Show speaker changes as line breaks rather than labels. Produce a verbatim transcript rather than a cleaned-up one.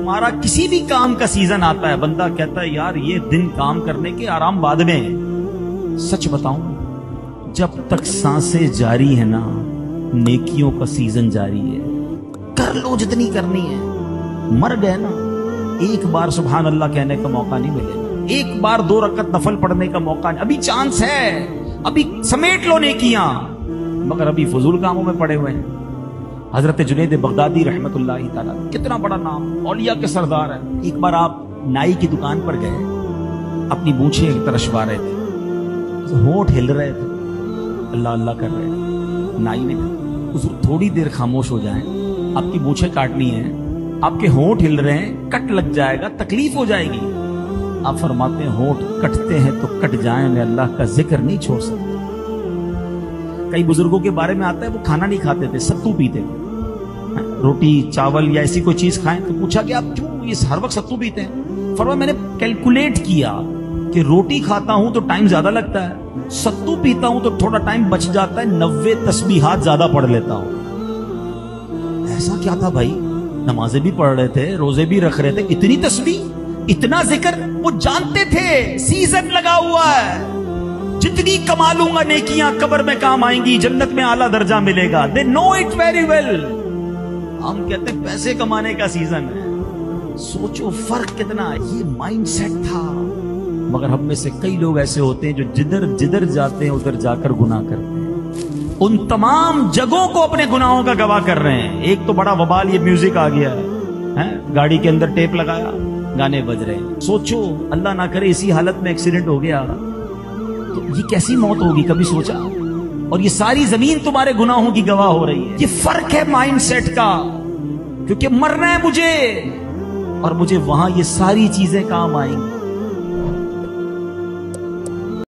तुम्हारा किसी भी काम का सीजन आता है, बंदा कहता है यार ये दिन काम करने के, आराम बाद में। सच बताऊं, जब तक सांसें जारी है ना, नेकियों का सीजन जारी है। कर लो जितनी करनी है। मर गए ना, एक बार सुभान अल्लाह कहने का मौका नहीं मिलेगा, एक बार दो रकत नफल पढ़ने का मौका नहीं। अभी चांस है, अभी समेट लो नेकियां, मगर अभी फजूल कामों में पड़े हुए हैं। हजरत जुनैद बगदादी रहमतुल्लाहि ताला, कितना बड़ा नाम, औलिया के सरदार है। एक बार आप नाई की दुकान पर गए, अपनी मूंछें तरशवा रहे थे, होंठ हिल रहे थे, अल्लाह अल्लाह कर रहे थे। नाई ने कहा हुजूर थोड़ी देर खामोश हो जाएं, आपकी मूंछें काटनी है, आपके होंठ हिल रहे हैं, कट लग जाएगा, तकलीफ हो जाएगी। आप फरमाते हैं होंठ कटते हैं तो कट जाएं, मैं अल्लाह का जिक्र नहीं छोड़ सकता। कई बुजुर्गों के बारे में आता है वो खाना नहीं खाते थे, सत्तू पीते थे, रोटी चावल या ऐसी कोई चीज खाएं तो पूछा कि आप क्यों ये हर वक्त सत्तू पीते हैं? फरमाया मैंने कैलकुलेट किया कि रोटी खाता हूं तो टाइम ज्यादा लगता है, सत्तू पीता हूं तो थोड़ा टाइम बच जाता है, नब्बे तस्बीहात ज्यादा पढ़ लेता हूं। ऐसा क्या था भाई, नमाजें भी पढ़ रहे थे, रोजे भी रख रहे थे, इतनी तस्बीह, इतना जिक्र। वो जानते थे सीजन लगा हुआ है, जितनी कमा लूंगा नेकियां कब्र में काम आएंगी, जन्नत में आला दर्जा मिलेगा। They know it very well. हम कहते हैं पैसे कमाने का सीजन है। सोचो फर्क कितना है, ये माइंडसेट था। मगर हम में से कई लोग ऐसे होते हैं जो जिधर जिधर जाते हैं उधर जाकर गुनाह करते हैं, उन तमाम जगहों को अपने गुनाहों का गवाह कर रहे हैं। एक तो बड़ा वबाल ये म्यूजिक आ गया है, है? गाड़ी के अंदर टेप लगाया, गाने बज रहे हैं। सोचो अल्लाह ना करे इसी हालत में एक्सीडेंट हो गया तो ये कैसी मौत होगी, कभी सोचा? और ये सारी जमीन तुम्हारे गुनाहों की गवाह हो रही है। ये फर्क है माइंडसेट का, क्योंकि मरना है मुझे, और मुझे वहां ये सारी चीजें काम आएंगी।